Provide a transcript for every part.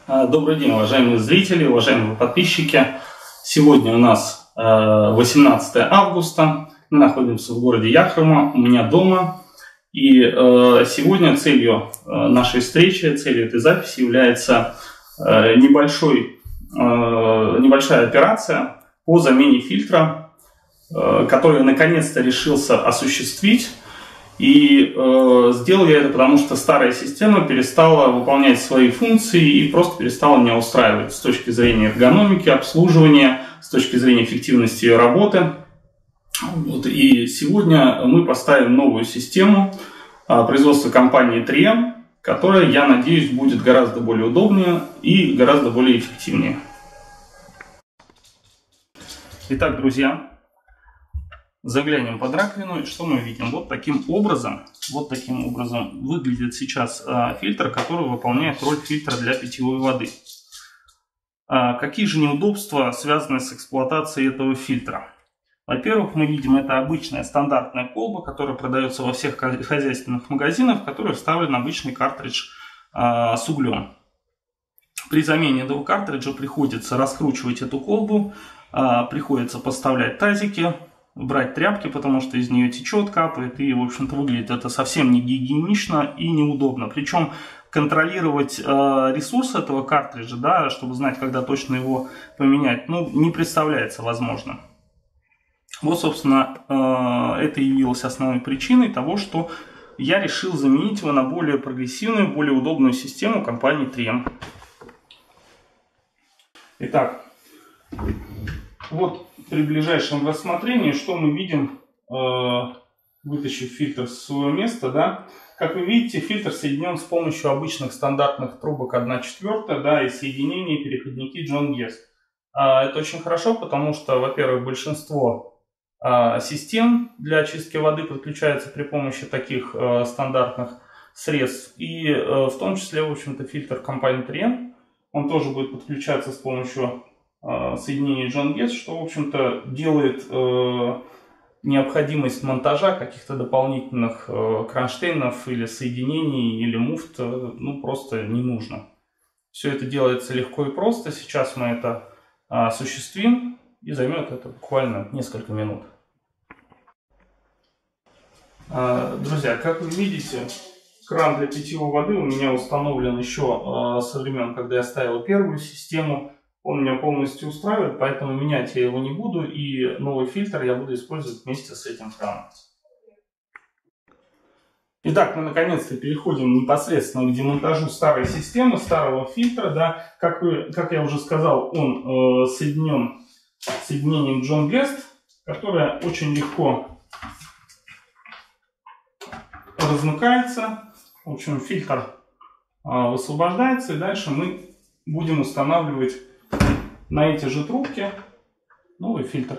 Добрый день, уважаемые зрители, уважаемые подписчики. Сегодня у нас 18 августа. Мы находимся в городе Яхрома, у меня дома. И сегодня целью нашей встречи, целью этой записи является небольшая операция по замене фильтра, который я наконец-то решился осуществить. И сделал я это потому, что старая система перестала выполнять свои функции и просто перестала меня устраивать с точки зрения эргономики, обслуживания, с точки зрения эффективности ее работы. И сегодня мы поставим новую систему производства компании 3M, которая, я надеюсь, будет гораздо более удобнее и гораздо более эффективнее. Итак, друзья, заглянем под раковину, и что мы видим? Вот таким образом выглядит сейчас фильтр, который выполняет роль фильтра для питьевой воды. Какие же неудобства связаны с эксплуатацией этого фильтра? Во-первых, мы видим, это обычная стандартная колба, которая продается во всех хозяйственных магазинах, в которой вставлен обычный картридж с углем. При замене этого картриджа приходится раскручивать эту колбу, приходится поставлять тазики, брать тряпки, потому что из нее течет, капает, и, в общем-то, выглядит это совсем не гигиенично и неудобно. Причем контролировать ресурс этого картриджа, да, чтобы знать, когда точно его поменять, не представляется возможным. Вот, собственно, это явилось основной причиной того, что я решил заменить его на более прогрессивную, более удобную систему компании 3M. Итак, вот при ближайшем рассмотрении, что мы видим, вытащив фильтр с своего места, да? Как вы видите, фильтр соединен с помощью обычных стандартных трубок 1/4, да, и соединений переходники John Guest. Это очень хорошо, потому что, во-первых, большинство систем для очистки воды подключается при помощи таких стандартных средств, и в том числе, в общем-то, фильтр компании 3M, он тоже будет подключаться с помощью соединений John Guest, что, в общем-то, делает необходимость монтажа каких-то дополнительных кронштейнов или соединений, или муфт, просто не нужно. Все это делается легко и просто. Сейчас мы это осуществим, и займет это буквально несколько минут. Друзья, как вы видите, кран для питьевой воды у меня установлен еще со времен, когда я ставил первую систему. Он меня полностью устраивает, поэтому менять я его не буду, и новый фильтр я буду использовать вместе с этим краном. Итак, мы наконец-то переходим непосредственно к демонтажу старой системы, старого фильтра. Да. Как я уже сказал, он соединен соединением John Guest, которое очень легко размыкается. В общем, фильтр высвобождается, и дальше мы будем устанавливать на эти же трубки новый фильтр.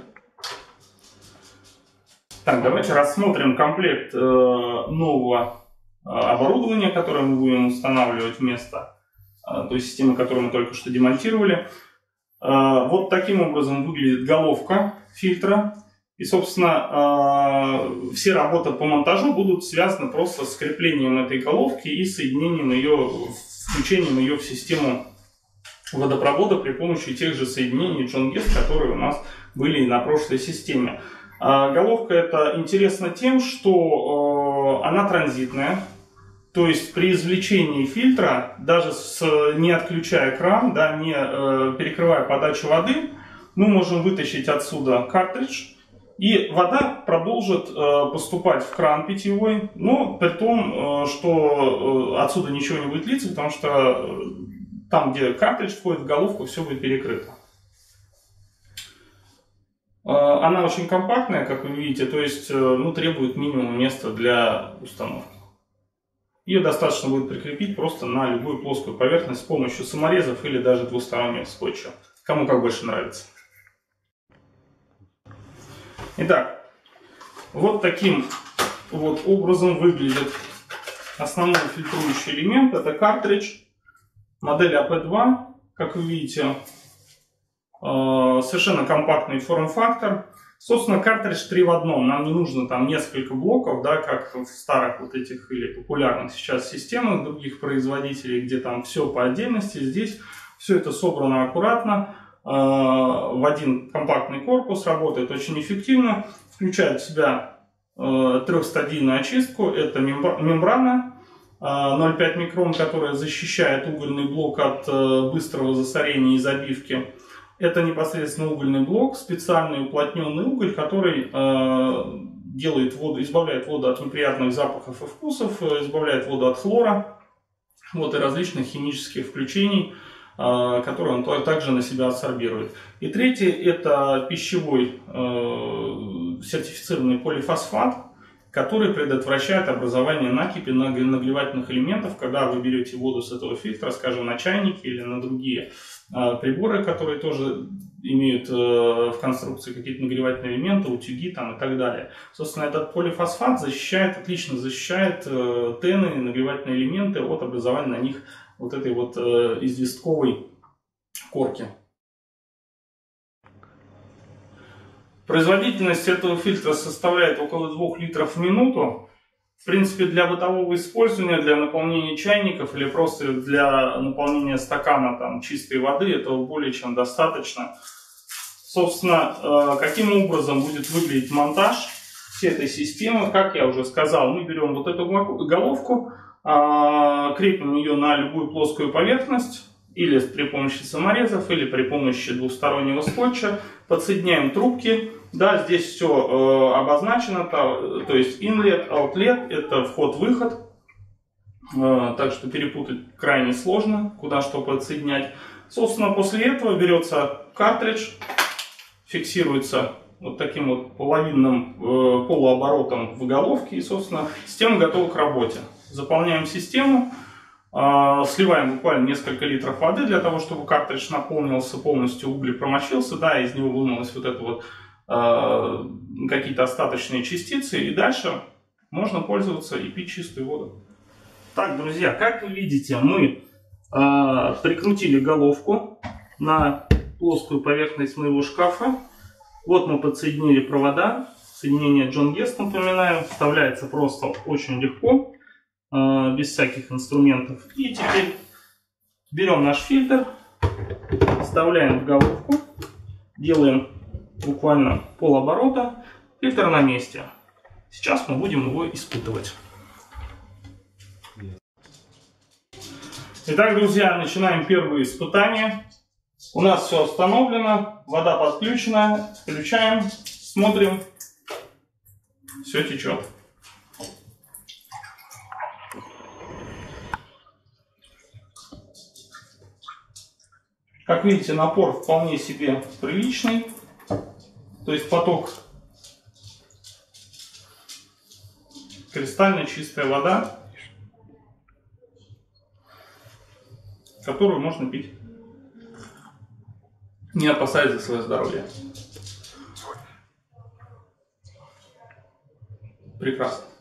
Так, давайте рассмотрим комплект нового оборудования, которое мы будем устанавливать вместо той системы, которую мы только что демонтировали. Вот таким образом выглядит головка фильтра. И, собственно, все работы по монтажу будут связаны просто с креплением этой головки и соединением ее, включением ее в систему водопровода при помощи тех же соединений John Guest, которые у нас были и на прошлой системе. Головка эта интересна тем, что она транзитная, то есть при извлечении фильтра, даже не отключая кран, да, не перекрывая подачу воды, мы можем вытащить отсюда картридж, и вода продолжит поступать в кран питьевой, но при том, что отсюда ничего не будет литься, потому что там, где картридж входит в головку, все будет перекрыто. Она очень компактная, как вы видите, то есть требует минимум места для установки. Ее достаточно будет прикрепить просто на любую плоскую поверхность с помощью саморезов или даже двустороннего скотча. Кому как больше нравится. Итак, вот таким вот образом выглядит основной фильтрующий элемент. Это картридж модели AP2. Как вы видите, совершенно компактный форм-фактор. Собственно, картридж 3 в одном. Нам не нужно там несколько блоков, да, как в старых вот этих или популярных сейчас системах других производителей, где там все по отдельности. Здесь все это собрано аккуратно в один компактный корпус, работает очень эффективно, включает в себя трехстадийную очистку. Это мембрана 0,5 микрон, которая защищает угольный блок от быстрого засорения и забивки. Это непосредственно угольный блок, специальный уплотненный уголь, который делает воду, избавляет воду от неприятных запахов и вкусов, избавляет воду от хлора, вот, и различных химических включений, которые он также на себя адсорбирует. И третий — это пищевой сертифицированный полифосфат, который предотвращает образование накипи нагревательных элементов, когда вы берете воду с этого фильтра, скажем, на чайники или на другие приборы, которые тоже имеют в конструкции какие-то нагревательные элементы, утюги там и так далее. Собственно, этот полифосфат отлично защищает тены, нагревательные элементы от образования на них вот этой вот известковой корки. Производительность этого фильтра составляет около 2 литров в минуту. В принципе, для бытового использования, для наполнения чайников или просто для наполнения стакана там, чистой воды этого более чем достаточно. Собственно, каким образом будет выглядеть монтаж всей этой системы? Как я уже сказал, мы берем вот эту головку, крепим ее на любую плоскую поверхность, или при помощи саморезов, или при помощи двустороннего скотча, подсоединяем трубки. Да, здесь все обозначено, то есть inlet, outlet, это вход-выход, так что перепутать крайне сложно, куда что подсоединять. Собственно, после этого берется картридж, фиксируется вот таким вот половинным полуоборотом в головке, и, собственно, система готова к работе. Заполняем систему. Сливаем буквально несколько литров воды для того, чтобы картридж наполнился полностью, уголь промочился, да, из него вымылось вот это вот какие-то остаточные частицы, и дальше можно пользоваться и пить чистую воду. Так, друзья, как вы видите, мы прикрутили головку на плоскую поверхность моего шкафа. Вот мы подсоединили провода. Соединение John Guest, напоминаю, вставляется просто очень легко, без всяких инструментов. И теперь берем наш фильтр, вставляем в головку, делаем буквально полоборота, фильтр на месте. Сейчас мы будем его испытывать. Итак, друзья, начинаем первое испытание. У нас все установлено, вода подключена, включаем, смотрим, все течет. Как видите, напор вполне себе приличный, то есть поток, кристально чистая вода, которую можно пить, не опасаясь за свое здоровье. Прекрасно.